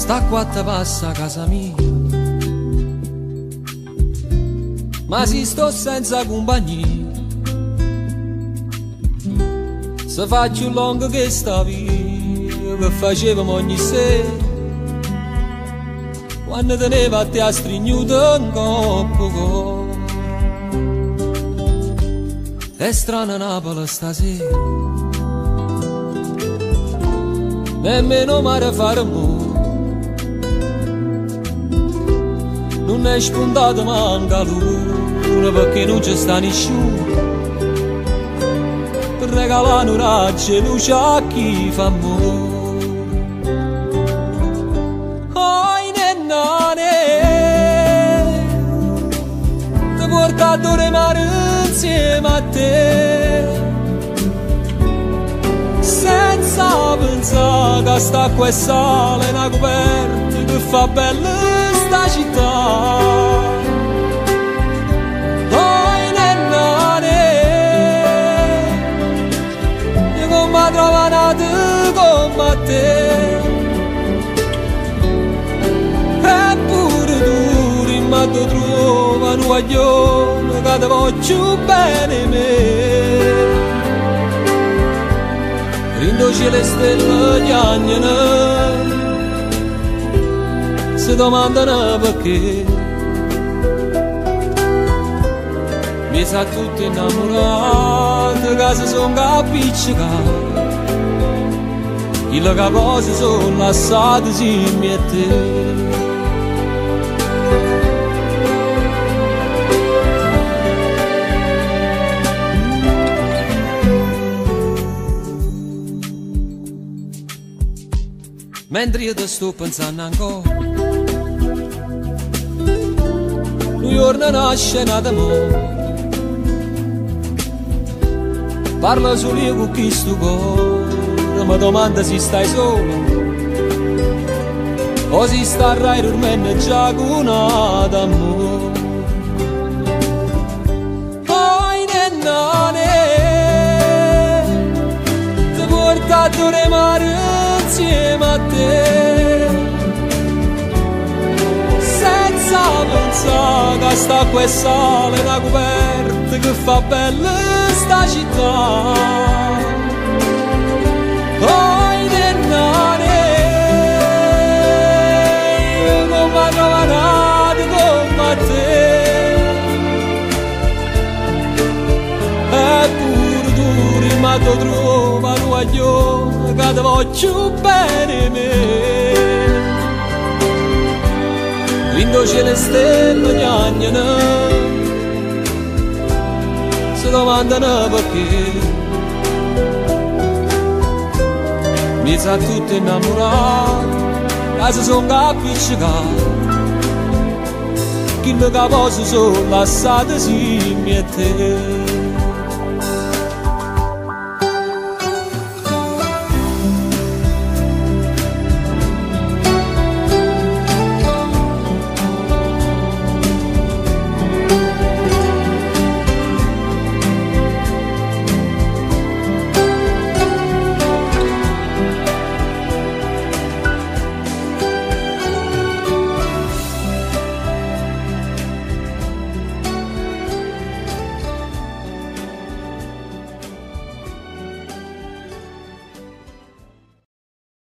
sta quattro passa a casa mia, ma si sto senza compagnia, se faccio lungo che sta via, che facevamo ogni sera, quando teneva a te a stringnuto un coppo. È strana Napoli stasera, nemmeno mare fare amore, non è spuntato manca l'una perché non c'è sta nessuno per regalare un raggio e luce a chi fa amore. Oh nennane, ti porta a dormire insieme a te, senza pensare che sta qua e sale una coperta che fa bella sta città. Oh nennane, io come trovo nato come te, eppure tu rimando trova un guaglione che ti voglio bene me. Rindo le stelle chiagnano, si domandano perché mi sa tutti innamorati che si sono appiccicati, il che cose sono lasciate insieme a te. Mentre io ti sto pensando ancora, un giorno nasce nata amore, parla solo io con chi sto cuore, mi domanda se stai solo o se starai dormendo già con d'amore. Poi nennane, ti porta a dormire insieme a te, senza pensare che sta qua e sale una coperta che fa bella sta città. Oh nennane, come trovato come te, eppure tu rimando trova un guaglione che ti voglio bene me. Quando c'è le stelle chiagnano, si domandano perché mi sa tutti innamorati che si sono appiccicati, chi le cose sono lasciate insieme a te.